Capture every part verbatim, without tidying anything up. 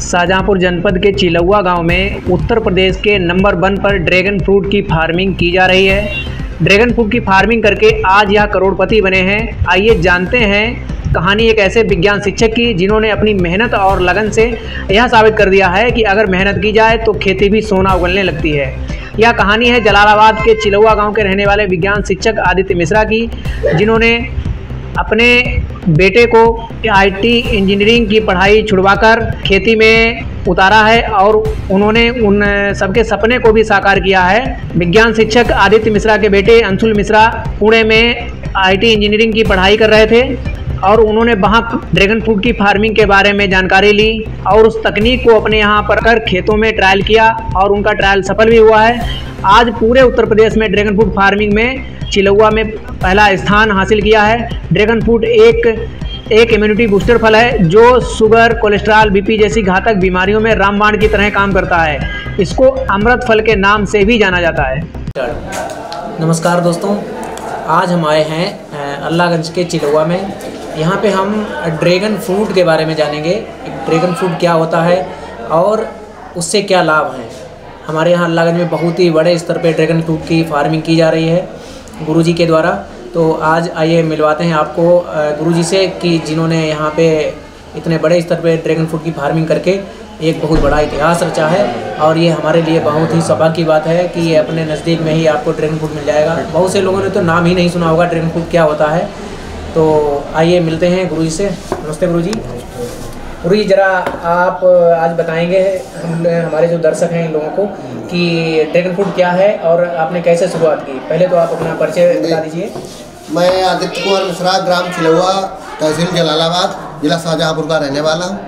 शाहजहाँपुर जनपद के चिलौआ गांव में उत्तर प्रदेश के नंबर वन पर ड्रैगन फ्रूट की फार्मिंग की जा रही है। ड्रैगन फ्रूट की फार्मिंग करके आज यह करोड़पति बने हैं। आइए जानते हैं कहानी एक ऐसे विज्ञान शिक्षक की जिन्होंने अपनी मेहनत और लगन से यह साबित कर दिया है कि अगर मेहनत की जाए तो खेती भी सोना उगलने लगती है। यह कहानी है जलालाबाद के चिलौआ गांव के रहने वाले विज्ञान शिक्षक आदित्य मिश्रा की, जिन्होंने अपने बेटे को आईटी इंजीनियरिंग की पढ़ाई छुड़वाकर खेती में उतारा है और उन्होंने उन सबके सपने को भी साकार किया है। विज्ञान शिक्षक आदित्य मिश्रा के बेटे अंशुल मिश्रा पुणे में आईटी इंजीनियरिंग की पढ़ाई कर रहे थे और उन्होंने वहां ड्रैगन फ्रूट की फार्मिंग के बारे में जानकारी ली और उस तकनीक को अपने यहां पर कर खेतों में ट्रायल किया और उनका ट्रायल सफल भी हुआ है। आज पूरे उत्तर प्रदेश में ड्रैगन फ्रूट फार्मिंग में चिलौआ में पहला स्थान हासिल किया है। ड्रैगन फ्रूट एक एक इम्यूनिटी बूस्टर फल है जो शुगर, कोलेस्ट्रॉल, बीपी जैसी घातक बीमारियों में रामबाण की तरह काम करता है। इसको अमृत फल के नाम से भी जाना जाता है। नमस्कार दोस्तों, आज हम आए हैं अल्लाहगंज के चिलौआ में। यहाँ पे हम ड्रैगन फ्रूट के बारे में जानेंगे। ड्रैगन फ्रूट क्या होता है और उससे क्या लाभ हैं। हमारे यहाँ अल्लाहगंज में बहुत ही बड़े स्तर पे ड्रैगन फ्रूट की फार्मिंग की जा रही है गुरुजी के द्वारा। तो आज आइए मिलवाते हैं आपको गुरुजी से कि जिन्होंने यहाँ पे इतने बड़े स्तर पे ड्रैगन फ्रूट की फार्मिंग करके एक बहुत बड़ा इतिहास रचा है और ये हमारे लिए बहुत ही सौभाग्य की बात है कि ये अपने नज़दीक में ही आपको ड्रैगन फ्रूट मिल जाएगा। बहुत से लोगों ने तो नाम ही नहीं सुना होगा ड्रैगन फ्रूट क्या होता है। तो आइए मिलते हैं गुरुजी से। नमस्ते गुरुजी। गुरुजी ज़रा आप आज बताएंगे हम हमारे जो दर्शक हैं इन लोगों को कि ड्रैगन फ्रूट क्या है और आपने कैसे शुरुआत की। पहले तो आप अपना परिचय बता दीजिए। मैं आदित्य कुमार मिश्रा, ग्राम चिलौआ, तहसील जलालाबाद, जिला शाहजहाँपुर का रहने वाला हूँ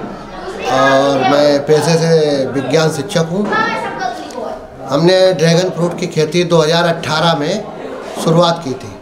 और मैं पेशे से विज्ञान शिक्षक हूँ। हमने ड्रैगन फ्रूट की खेती दो हज़ार अठारह में शुरुआत की थी।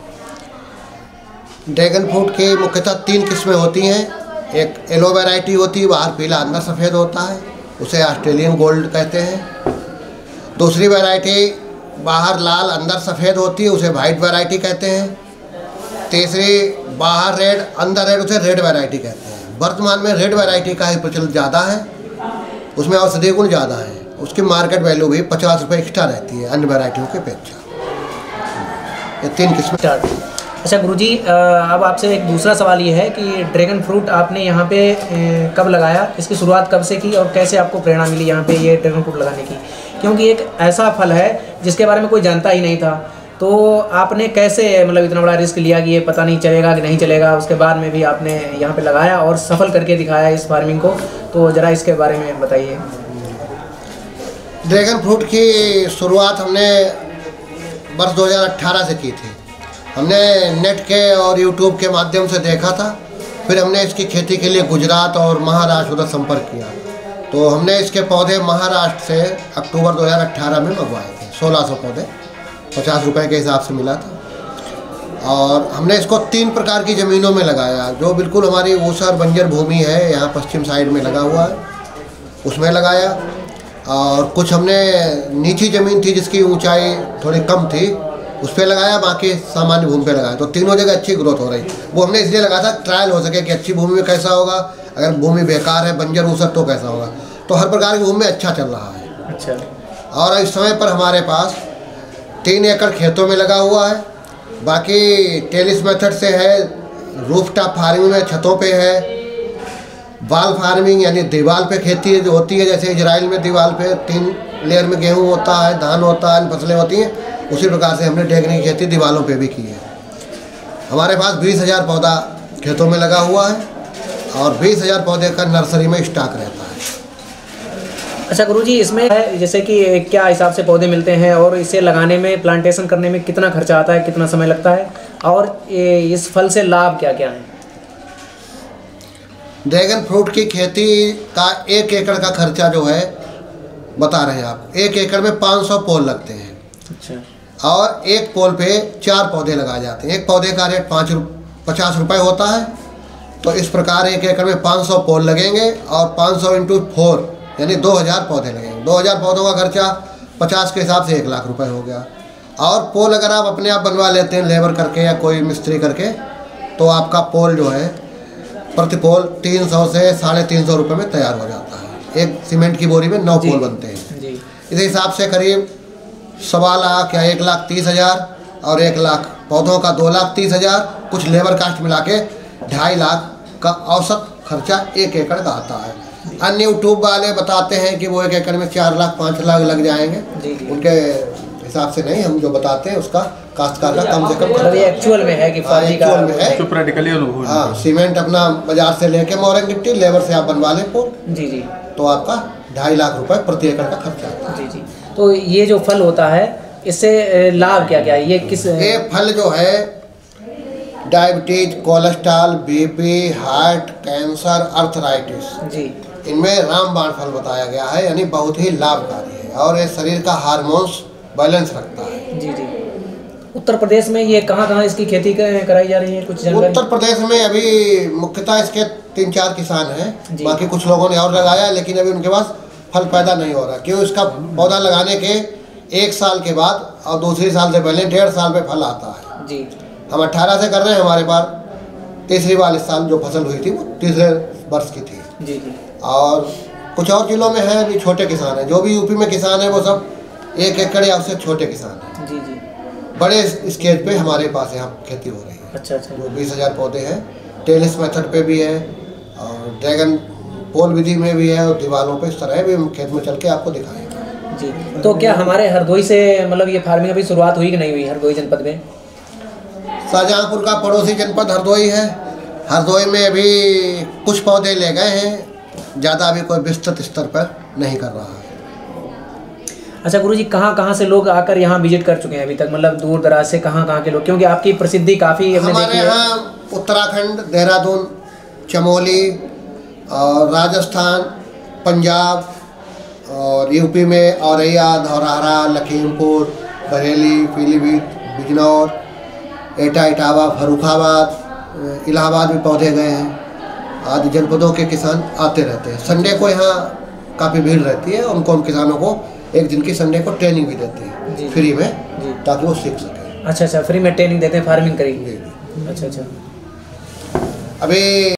ड्रैगन फ्रूट की मुख्यतः तीन किस्में होती हैं। एक येलो वैरायटी होती है, बाहर पीला अंदर सफ़ेद होता है, उसे ऑस्ट्रेलियन गोल्ड कहते हैं। दूसरी वैरायटी बाहर लाल अंदर सफ़ेद होती है, उसे वाइट वैरायटी कहते हैं। तीसरी बाहर रेड अंदर रेड, उसे रेड वैरायटी कहते हैं। वर्तमान में रेड वैरायटी का ही प्रचलन ज़्यादा है, उसमें औषधीय गुण ज़्यादा है, उसकी मार्केट वैल्यू भी पचास रुपये एक्स्ट्रा रहती है अन्य वैरायटियों के अपेक्षा। ये तीन किस्में। अच्छा गुरुजी, अब आपसे एक दूसरा सवाल ये है कि ड्रैगन फ्रूट आपने यहाँ पे कब लगाया, इसकी शुरुआत कब से की और कैसे आपको प्रेरणा मिली यहाँ पे ये ड्रैगन फ्रूट लगाने की। क्योंकि एक ऐसा फल है जिसके बारे में कोई जानता ही नहीं था, तो आपने कैसे मतलब इतना बड़ा रिस्क लिया कि ये पता नहीं चलेगा कि नहीं चलेगा, उसके बाद में भी आपने यहाँ पे लगाया और सफल करके दिखाया इस फार्मिंग को। तो ज़रा इसके बारे में बताइए। ड्रैगन फ्रूट की शुरुआत हमने वर्ष दो हज़ार अठारह से की थी। हमने नेट के और यूट्यूब के माध्यम से देखा था, फिर हमने इसकी खेती के लिए गुजरात और महाराष्ट्र उधर संपर्क किया। तो हमने इसके पौधे महाराष्ट्र से अक्टूबर दो हज़ार अठारह में मंगवाए थे। सोलह सौ पौधे पचास रुपए के हिसाब से मिला था और हमने इसको तीन प्रकार की ज़मीनों में लगाया। जो बिल्कुल हमारी ऊसर बंजर भूमि है, यहाँ पश्चिम साइड में लगा हुआ है, उसमें लगाया। और कुछ हमने नीची ज़मीन थी जिसकी ऊंचाई थोड़ी कम थी, उस पर लगाया, बाकी सामान्य भूमि पे लगाया। तो तीनों जगह अच्छी ग्रोथ हो रही। वो हमने इसलिए लगाया था ट्रायल हो सके कि अच्छी भूमि में कैसा होगा, अगर भूमि बेकार है बंजर ऊसर तो कैसा होगा। तो हर प्रकार की भूमि में अच्छा चल रहा है। अच्छा। और इस समय पर हमारे पास तीन एकड़ खेतों में लगा हुआ है, बाकी टेलिस मेथड से है, रूफ टॉप फार्मिंग में छतों पे है, वाल फार्मिंग यानी दीवार पे खेती जो होती है, जैसे इजराइल में दीवार पे तीन लेयर में गेहूँ होता है, धान होता है, फसलें होती हैं, उसी प्रकार से हमने ड्रैगन की खेती दीवारों पे भी की है। हमारे पास बीस हज़ार पौधा खेतों में लगा हुआ है और बीस हज़ार पौधे का नर्सरी में स्टॉक रहता है। अच्छा गुरुजी, इसमें है जैसे कि क्या हिसाब से पौधे मिलते हैं और इसे लगाने में, प्लांटेशन करने में कितना खर्चा आता है, कितना समय लगता है और इस फल से लाभ क्या क्या है। ड्रैगन फ्रूट की खेती का एक एकड़ का खर्चा जो है बता रहे हैं आप। एक एकड़ में पाँच सौ पोल लगते हैं। अच्छा। और एक पोल पे चार पौधे लगाए जाते हैं। एक पौधे का रेट पाँच पचास रुपये होता है। तो इस प्रकार एक एकड़ में पाँच सौ पोल लगेंगे और पाँच सौ इंटू फोर यानी दो हज़ार पौधे लगेंगे। दो हज़ार पौधों का खर्चा पचास के हिसाब से एक लाख रुपए हो गया। और पोल अगर आप अपने आप बनवा लेते हैं लेबर करके या कोई मिस्त्री करके, तो आपका पोल जो है प्रति पोल तीन सौ से साढ़े तीन सौ रुपये में तैयार हो जाता है। एक सीमेंट की बोरी में नौ पोल बनते हैं जी। इस हिसाब से करीब सवा लाख या एक लाख तीस हज़ार और एक लाख पौधों का दो लाख तीस हज़ार, कुछ लेबर कास्ट मिला के ढाई लाख का औसत खर्चा एक एकड़ का आता है। अन्य यूट्यूब वाले बताते हैं कि वो एक एकड़ में चार लाख पाँच लाख लग जाएंगे, उनके हिसाब से नहीं, हम जो बताते हैं उसका काश्तकार का कम से कम मतलब ये एक्चुअल में है कि फर्जी का में है। तो प्रैक्टिकली अनुभव हाँ, सीमेंट अपना बाजार से लेके मोरंग गिट्टी लेबर से आप बनवा लें पोल, जी जी, तो आपका ढाई लाख रुपए प्रति एकड़ का खर्चा आता है। जी जी। तो ये जो फल होता है इससे लाभ क्या क्या है? ये किस ये फल जो है diabetes, cholesterol, BP, heart, cancer, arthritis, जी, इनमें रामबाण फल बताया गया है, यानी बहुत ही लाभकारी है और ये शरीर का हार्मोन्स बैलेंस रखता है। जी जी। उत्तर प्रदेश में ये कहाँ कहाँ इसकी खेती कराई जा रही है, कुछ जानकारी? उत्तर प्रदेश में अभी मुख्यतः इसके तीन चार किसान हैं, बाकी कुछ लोगों ने और लगाया है, लेकिन अभी उनके पास फल पैदा नहीं हो रहा। क्यों? इसका पौधा लगाने के एक साल के बाद और दूसरी साल से पहले डेढ़ साल पे फल आता है। जी। हम अट्ठारह से कर रहे हैं, हमारे पास तीसरी बार इस साल जो फसल हुई थी वो तीसरे वर्ष की थी। जी जी। और कुछ और जिलों में है अभी छोटे किसान हैं, जो भी यूपी में किसान है वो सब एक एकड़ या उससे छोटे किसान हैं। जी जी। बड़े स्केज पे हमारे पास यहाँ खेती हो रही है। अच्छा अच्छा। जो बीस हज़ार पौधे हैं, टेलिस मेथड पे भी है और ड्रैगन पोल विधि में भी है और दीवारों पे इस तरह भी हम खेत में चल के आपको दिखाएंगे। जी। तो क्या हमारे हरदोई से मतलब ये फार्मिंग अभी शुरुआत हुई कि नहीं हुई हरदोई जनपद में? शाहजहाँपुर का पड़ोसी जनपद हरदोई है। हरदोई में अभी कुछ पौधे ले गए हैं, ज़्यादा अभी कोई विस्तृत स्तर पर नहीं कर रहा है। अच्छा गुरुजी, कहाँ कहाँ से लोग आकर यहाँ विजिट कर चुके हैं अभी तक, मतलब दूर दराज से कहाँ कहाँ के लोग? क्योंकि आपकी प्रसिद्धि काफ़ी हमारे यहाँ उत्तराखंड, देहरादून, चमोली और राजस्थान, पंजाब और यूपी में औरैया, धौरहरा, लखीमपुर, बरेली, पीलीभीत, बिजनौर, एटा, इटावा, फर्रुखाबाद, इलाहाबाद में पौधे गए हैं। आदि जनपदों के किसान आते रहते हैं। संडे को यहाँ काफ़ी भीड़ रहती है, उनको हम किसानों को एक दिन की संडे को ट्रेनिंग भी देते हैं फ्री में, ताकि वो सीख सकें। अच्छा अच्छा, फ्री में ट्रेनिंग देते हैं, फार्मिंग करेंगे। अच्छा अच्छा। अभी